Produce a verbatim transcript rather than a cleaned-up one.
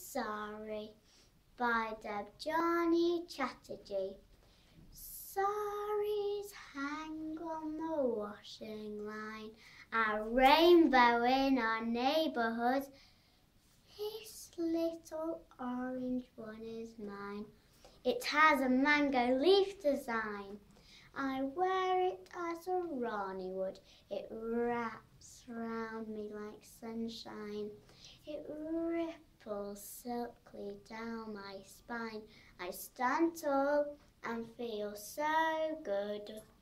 Sorry by Deb Johnny Chatterjee. Saris hang on the washing line, a rainbow in our neighbourhood. This little orange one is mine. It has a mango leaf design. I wear it as a Rani would. It wraps round me like sunshine. It ripples silkily down my spine. I stand tall and feel so good.